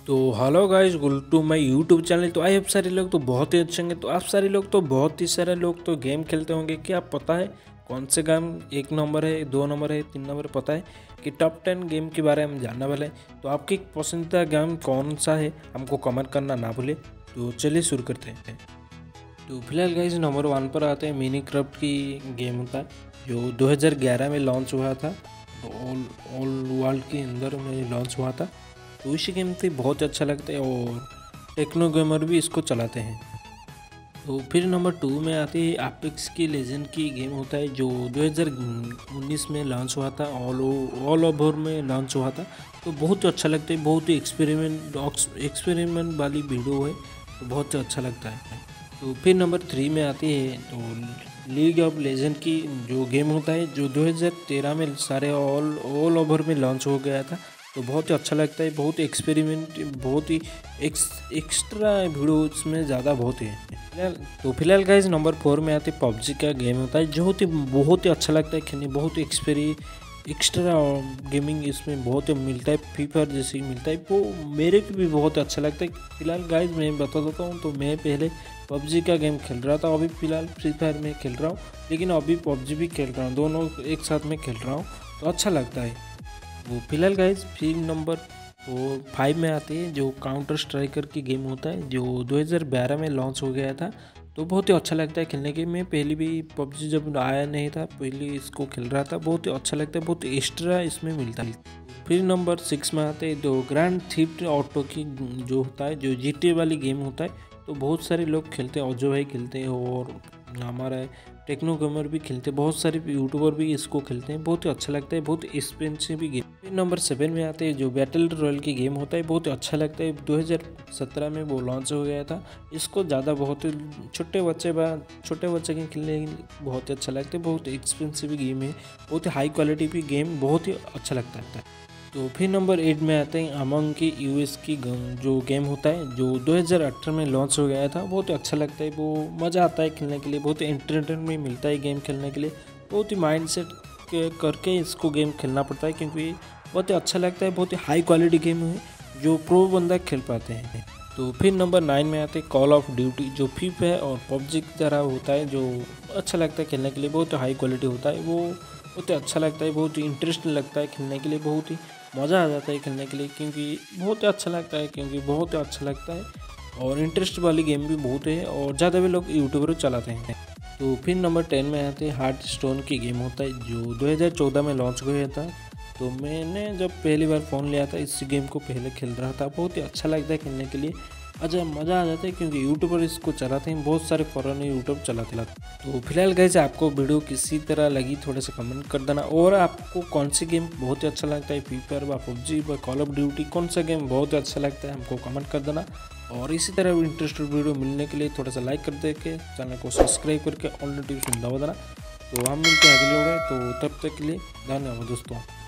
तो hello guys, welcome to my YouTube channel. तो I आप सारे लोग तो बहुत ही अच्छे होंगे। तो आप सारे लोग तो बहुत ही सारे लोग तो गेम खेलते होंगे। क्या आप पता है कौन से गेम 1 नंबर है, 2 नंबर है, 3 नंबर पता है कि टॉप 10 गेम के बारे में हम जानने वाले हैं। तो आपकी पसंदीदा गेम कौन सा है हमको कमेंट करना ना भूले। तो चलिए शुरू करते हैं। तो फिलहाल गाइस नंबर 1 पर आते हैं। मिनीक्राफ्ट की गेम होता है जो 2011 में लॉन्च हुआ था। ऑल वर्ल्ड के अंदर में लॉन्च हुआ था। तो इसी गेम से बहुत अच्छा लगता है और टेक्नो गेमर भी इसको चलाते हैं। तो फिर नंबर 2 में आती है एपेक्स की लेजेंड की गेम होता है जो 2019 में लॉन्च हुआ था। ऑल ओवर में लॉन्च हुआ था। तो बहुत ही अच्छा लगता है। बहुत ही एक्सपेरिमेंट वाली वीडियो है। तो बहुत ही अच्छा लगता है। तो फिर नंबर 3 में आती है तो लीग ऑफ लेजेंड की जो गेम होता है जो 2013 में सारे ऑल ओवर में लॉन्च हो गया था। तो बहुत ही अच्छा लगता है। बहुत एक्सपेरिमेंट, बहुत ही एक्स्ट्रा वीडियो इसमें ज़्यादा बहुत है। फिलहाल गाइस नंबर 4 में आते पबजी का गेम होता है जो बहुत ही अच्छा लगता है खेलने। बहुत एक्स्ट्रा गेमिंग इसमें बहुत मिलता है। फ्री फायर जैसे ही मिलता है वो मेरे को भी बहुत अच्छा लगता है। फिलहाल गाइस मैं बता देता हूँ। तो मैं पहले पबजी का गेम खेल रहा था। अभी फिलहाल फ्री फायर में खेल रहा हूँ, लेकिन अभी पबजी भी खेल रहा हूँ। दोनों एक साथ में खेल रहा हूँ तो अच्छा लगता है वो। फिलहाल गाइज फिर नंबर 5 में आते हैं जो काउंटर स्ट्राइकर की गेम होता है जो 2012 में लॉन्च हो गया था। तो बहुत ही अच्छा लगता है खेलने के। मैं पहले भी पबजी जब आया नहीं था पहले इसको खेल रहा था। बहुत ही अच्छा लगता है। बहुत एक्स्ट्रा इसमें मिलता है। फिर नंबर 6 में आते हैं जो ग्रैंड थीफ्ट ऑटो की जो होता है जो GTA वाली गेम होता है। तो बहुत सारे लोग खेलते हैं। अजय भाई खेलते हैं और हमारा टेक्नो गेमर भी खेलते हैं। बहुत सारे यूट्यूबर भी इसको खेलते हैं। बहुत ही अच्छा लगता है। बहुत एक्सपेंसिव भी गेम। फिर नंबर 7 में आते हैं जो बैटल रॉयल की गेम होता है। बहुत ही अच्छा लगता है। 2017 में वो लॉन्च हो गया था। इसको ज़्यादा बहुत छोटे बच्चे के खेलने बहुत ही अच्छा लगता है। बहुत एक्सपेंसिव गेम है। बहुत ही हाई क्वालिटी भी गेम बहुत ही अच्छा लगता है। तो फिर नंबर 8 में आते हैं अमंग की यूएस की जो गेम होता है जो 2018 में लॉन्च हो गया था। बहुत ही अच्छा लगता है। वो मज़ा आता है खेलने के लिए। बहुत ही एंटरटेनमेंट मिलता है गेम खेलने के लिए। बहुत ही माइंड सेट करके इसको गेम खेलना पड़ता है क्योंकि बहुत ही अच्छा लगता है। बहुत ही हाई क्वालिटी गेम है जो प्रो बंदा खेल पाते हैं। तो फिर नंबर 9 में आते हैं कॉल ऑफ ड्यूटी जो फ्री फायर और पबजी की तरह होता है जो अच्छा लगता है खेलने के लिए। बहुत हाई क्वालिटी होता है वो। बहुत ही अच्छा लगता है। बहुत ही इंटरेस्टिंग लगता है खेलने के लिए। बहुत ही मज़ा आ जाता है खेलने के लिए क्योंकि बहुत ही अच्छा लगता है। बहुत ही अच्छा लगता है और इंटरेस्ट वाली गेम भी बहुत है और ज़्यादा भी लोग यूट्यूबर चलाते हैं। तो फिर नंबर 10 में आते हैं हार्ट स्टोन की गेम होता है जो 2014 में लॉन्च हुआ था। तो मैंने जब पहली बार फ़ोन लिया था इस गेम को पहले खेल रहा था। बहुत ही अच्छा लगता है खेलने के लिए। अच्छा मज़ा आ जाता है क्योंकि यूट्यूबर इसको चलाते हैं। बहुत सारे फॉरेन यूट्यूब चलाते हैं। तो फिलहाल गाइस आपको वीडियो किसी तरह लगी थोड़ा सा कमेंट कर देना। और आपको कौन सी गेम बहुत ही अच्छा लगता है, फ्री फायर व पबजी व कॉल ऑफ ड्यूटी, कौन सा गेम बहुत ही अच्छा लगता है हमको कमेंट कर देना। और इसी तरह इंटरेस्टेड वीडियो मिलने के लिए थोड़ा सा लाइक कर दे के चैनल को सब्सक्राइब करके ऑल नोटिफिकेशन दबा देना। तो हम मिलते हैं अगले वीडियो। तो तब तक के लिए धन्यवाद दोस्तों।